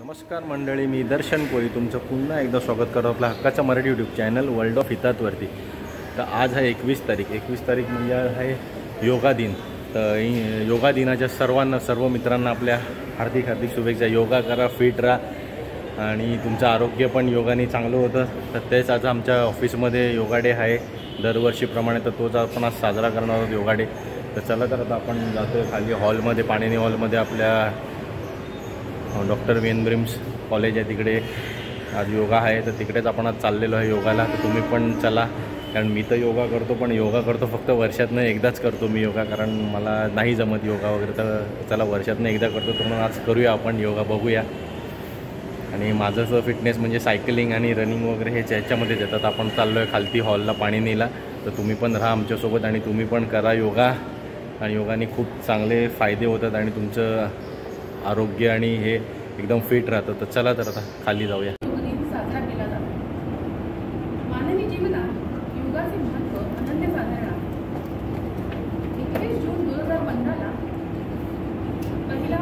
नमस्कार मंडळी, मी दर्शन कोळी तुमचं पुन्हा एकदा स्वागत करतो आपल्या हक्काच्या Marathi YouTube channel world of हितातवरती। तर आज आहे 21 तारीख म्हणजे आहे योगा दिन। तर योगा दिनाच्या सर्व मित्रांना आपल्या हार्दिक शुभेच्छा। योगा करा, फिट राहा आणि तुमचं आरोग्य पण योगाने चांगलं होतं। तर तेच आज आमच्या ऑफिसमध्ये योगा डे आहे दरवर्षीप्रमाणे, तर तोच आपण आज साजरा करणार आहोत योगा डे। तर चला तर आता आपण जातो खाली हॉलमध्ये, पाणिनी हॉलमध्ये आपल्या डॉक्टर वेनब्रिम्स कॉलेज आहे तिकडे आज योगा आहे। तर तिकडेच आपण आज चाललेलो आहे योगाला। तर तुम्ही पण चला, कारण मी तर योगा करतो, पण योगा करतो फक्त वर्षातनं एकदाच करतो मी योगा, कारण मला नाही जमत योगा वगैरे। तर चला वर्षातनं एकदा करतो, तर मग आज करूया आपण योगा, बघूया। आणि माझं असं फिटनेस म्हणजे सायकलिंग आणि रनिंग वगैरे हे याच्यामध्येच येतात। आपण चाललो आहे खालती हॉलला पाणिनीला, तर तुम्ही पण राहा आमच्यासोबत आणि तुम्ही पण करा योगा। आणि योगाने खूप चांगले फायदे होतात आणि तुमचं आरोग्य आणि हे एकदम फिट राहतं। तर चला तर आता खाली जाऊया। साजरा केला जातो। मानवी जीवनात योगाचे महत्त्व अनन्यसाधारण आहे। 21 जून 2015 ला पहिला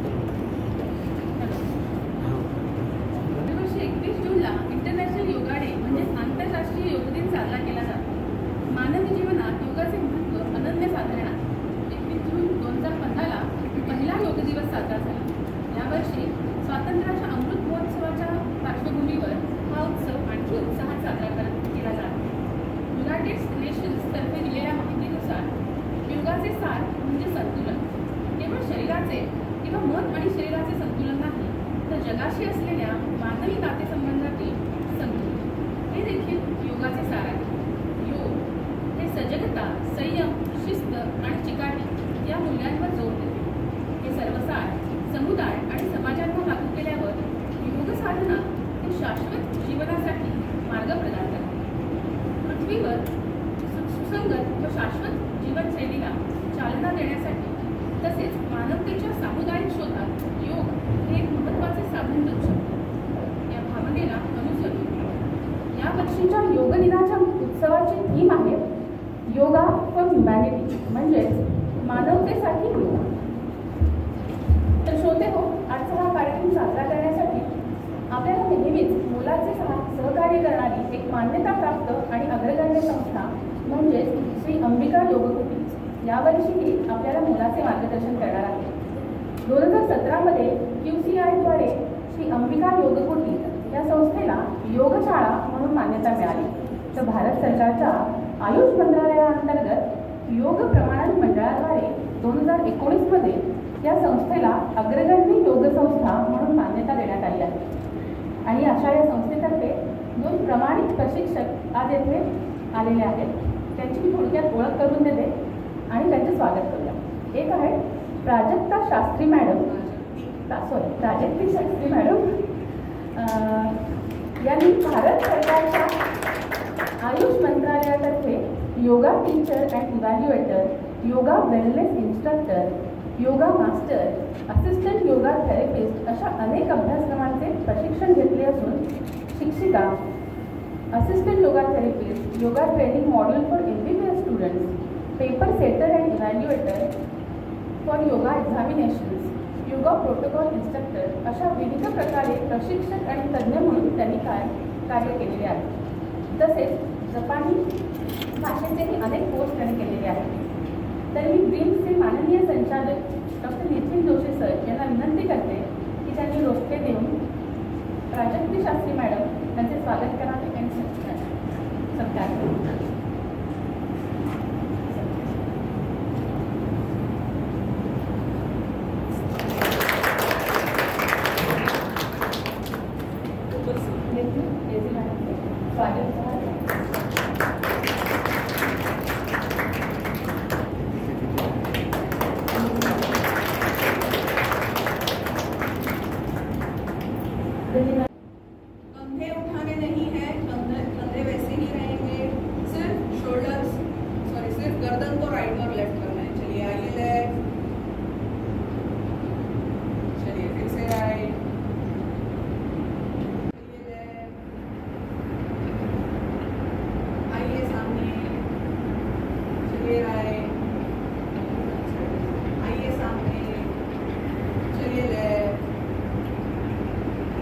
दरवर्षी 21 जूनला इंटरनॅशनल योगा डे म्हणजे आंतरराष्ट्रीय योग दिन साजरा केला जातो। मानवी जीवनात योगाचे महत्त्व अनन्यसाधारण आहे। 21 जून 2015 ला पहिला योग दिवस साजरा झाला। यावर्षी स्वातंत्र्याच्या अमृत महोत्सवाच्या पार्श्वभूमीवर हा उत्सव आणखी उत्साहात साजरा केला जातो। युनायटेड नेशन्स तर्फे दिलेल्या माहितीनुसार योगाचे सार म्हणजे संतुलन। केवळ शरीराचे किंवा मन आणि शरीराचे संतुलन नाही, तर जगाशी असलेल्या मानवी नातेसंबंधातील संतुलन हे देखील योगाचे सार आहे। योग हे सजगता, संयम, शिस्त आणि चिकाटी या मूल्यांवर जोर देते। हे सर्व सार समुदाय आणि समाजांना लागू केल्यावर योग साधना हे शाश्वत जीवनासाठी मार्ग प्रदान करते। पृथ्वीवर सुसंगत व शाश्वत जीवनशैलीला चालना देण्यासाठी तसेच मानवतेच्या सामुदायिक शोधात योग हे एक महत्त्वाचे साधन बनू शकते। या भावनेला अनुसरून या वर्षीच्या योग दिनाच्या उत्सवाची थीम आहे योगा फॉर ह्युमॅनिटी, म्हणजेच मानवतेसाठी योग। तर श्रोते हो, आजचा हा कार्यक्रम साजरा करण्यासाठी आपल्याला नेहमीच मोलाचे सहकार्य करणारी एक मान्यताप्राप्त आणि अग्रगण्य संस्था म्हणजेच श्री अंबिका योगकुटी यावर्षीही आपल्याला मोलाचे मार्गदर्शन करणार आहे। 2017 मध्ये QCI द्वारे श्री अंबिका योगकुटी या संस्थेला योगशाळा म्हणून मान्यता मिळाली। तर भारत सरकारच्या आयुष मंत्रालयाअंतर्गत योग प्रमाणन मंडळाद्वारे 2019 मध्ये या संस्थेला अग्रगण्य योग संस्था म्हणून मान्यता देण्यात आली आहे। आणि अशा या संस्थेतर्फे 2 प्रमाणित प्रशिक्षक आज येथे आलेले आहेत। त्यांची मी थोडक्यात ओळख करून देते आणि त्यांचे स्वागत करूया। एक आहे प्राजक्ता शास्त्री मॅडम, प्राजक्ती शास्त्री मॅडम यांनी भारत सरकारच्या आयुष मंत्रालयातर्फे yoga teacher and evaluator, yoga wellness instructor, yoga master, assistant yoga therapist अशा अनेक अभ्यासक्रमांचे प्रशिक्षण घेतले असून शिक्षिका, assistant yoga therapist, yoga training module for MBBS students, paper setter and evaluator for yoga examinations, yoga protocol instructor अशा विविध प्रकारे प्रशिक्षक आणि तज्ज्ञ म्हणून त्यांनी कार्य केलेले आहे। तसेच जपानी भाषेचेही अनेक कोर्स त्यांनी केलेले आहेत। तर मी ब्रिम्सचे माननीय संचालक डॉक्टर नितीन जोशी सर यांना विनंती करते की त्यांनी रोस्ते देऊन प्राजक्ती शास्त्री मॅडम यांचे स्वागत करावे आणि सत्कार करावे। कंधे उठाने नहीं है, कंधे वैसे ही रहेंगे, सिर्फ गर्दन को राइट और लेफ्ट करना है। चलिए आइए लेफ्ट, चलिए फिर से राइट, चलिए लेफ्ट, आइए सामने, चलिए राइट, आइए सामने, चलिए लेफ्ट,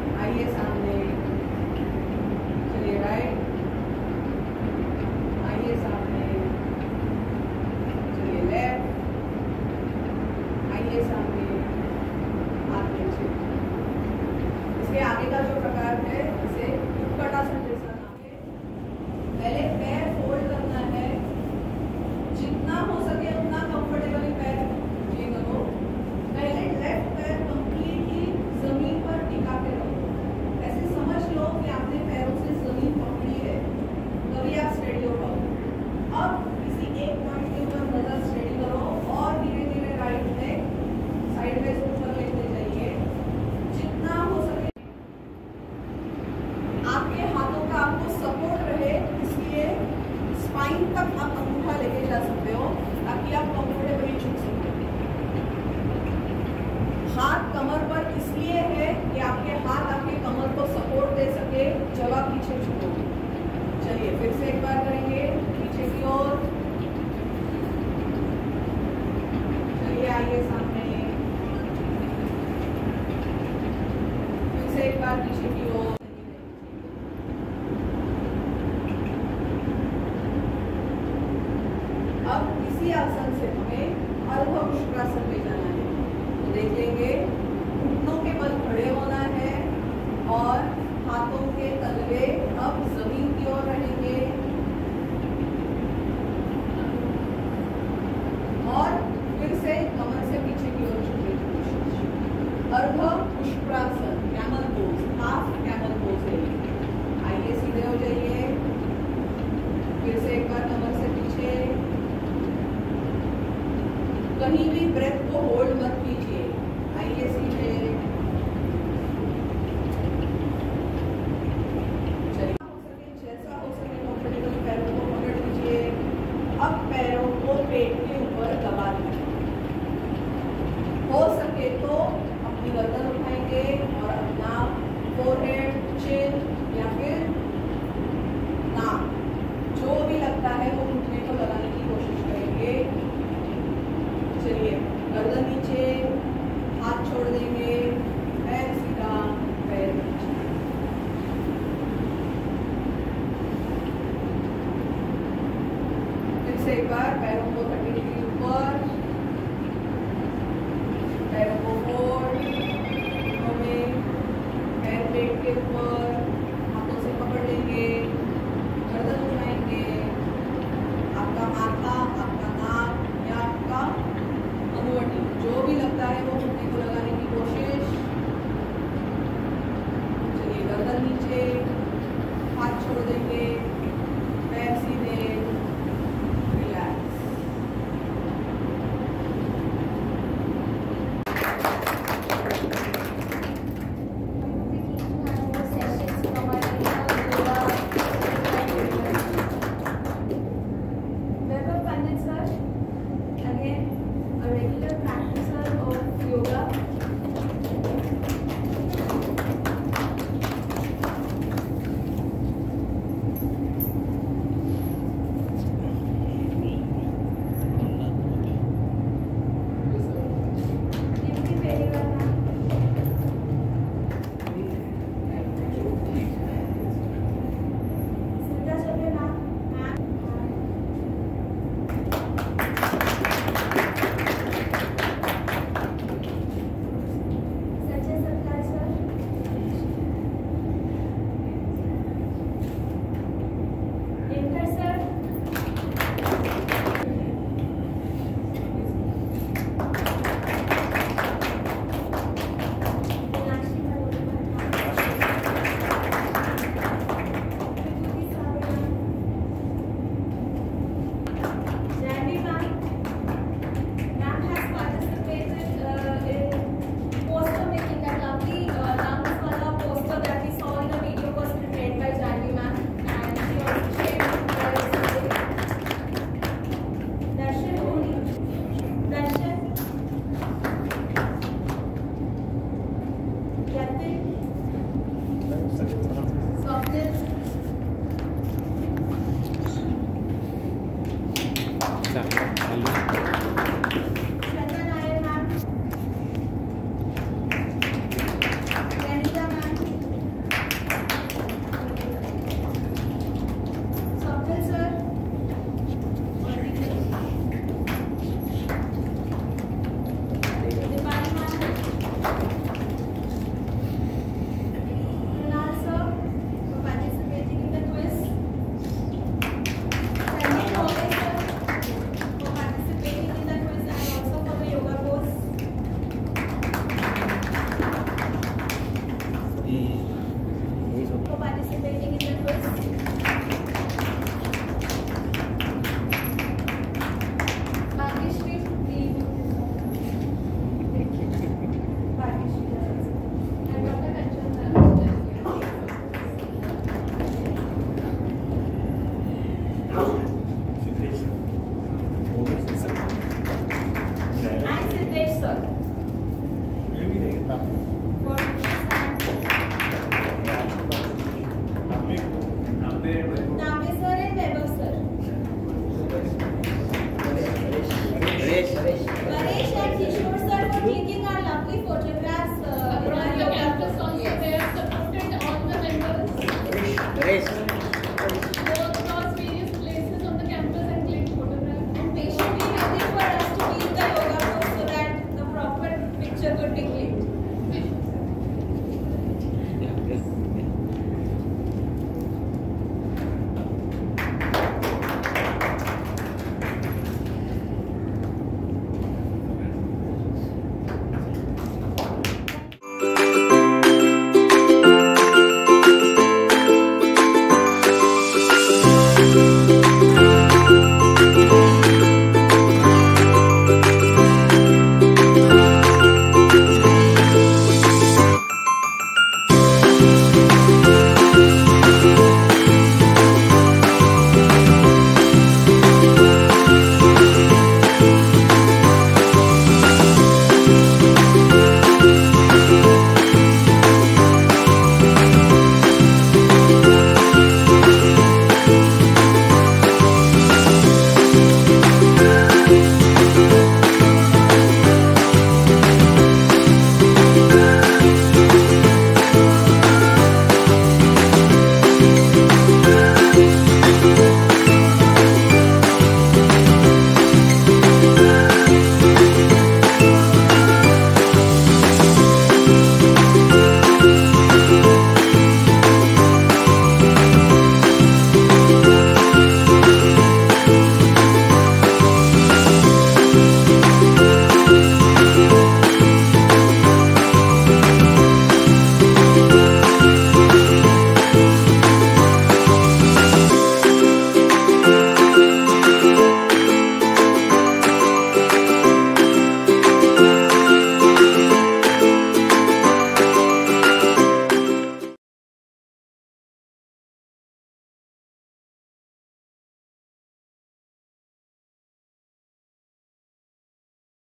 इसके आगे का जो प्रकार है इसे उत्कटासन जैसा नाम है। पहले पैर फोल्ड करना है, जितना हो सके उतना कंफर्टेबली पैर ये करो। पहले लेफ्ट पैर कंप्लीटली जमीन पर टिका के रखो। ऐसे समझ लो कि आपने पैरों से जमीन पकड़ी है, तभी आप स्टेडी हो पाओ। अब किसी एक पॉइंट के ऊपर नजर स्टेडी करो और धीरे धीरे राइट लेग साइडवेज ऊपर लेते जाइए, जितना हो सके। आपके हाथों का आपको सपोर्ट रहे, इसलिए स्पाइन तक आप अंगूठा लेके जा सकते हो ताकि आप कंफर्टेबली झुक सको। हाथ कमर पर इसलिए है कि आपके हाथ आपके कमर को सपोर्ट दे सके जब आप पीछे झुकोगे। चलिए फिर से एक बार करेंगे, पीछे की ओर। चलिए आइए सामने, फिर से एक बार पीछे की ओर। अब इसी आसन से हमें अर्ध पुष्करासन में जाना है। तो देख लेंगे, घुटनों के बल खड़े होना है और हाथों के तलवे अब जमीन की ओर रहेंगे और फिर से कमर से पीछे की ओर झुकने की कोशिश। अर्ध पुष्करासन, camel pose, half camel pose है। आइए सीधे हो जाइए, फिर से एक बार कमर से पीछे। कहीं भी ब्रेथ को होल्ड मत कीजिए। आइए सीधे, जैसा हो सके कंफर्टेबल पैरों को पकड़ लीजिए। अब पैरों को पेट के ऊपर दबा दीजिए। हो सके तो अपनी गर्दन उठाएंगे और अपना फोरहेड, चिन या फिर नाक, जो भी लगता है वो घुटने को लगाने की कोशिश करेंगे। चलिए, गर्दन नीचे, हाथ छोड़ देंगे, पैर सीधा, पैर नीचे। फिर से एक बार पैरों को 30 डिग्री ऊपर, पैरों को फोल्ड, घुटनों में, पैर पेट के ऊपर, हाथों से पकड़ लेंगे, गर्दन उठाएंगे। आपका माथा, आपका नाक या आपका अनुवटी, जो भी लगता है वो घुटने को लगाने की कोशिश। चलिए, गर्दन नीचे, हाथ छोड़ देंगे, पैर सीधे, रिलैक्स। जी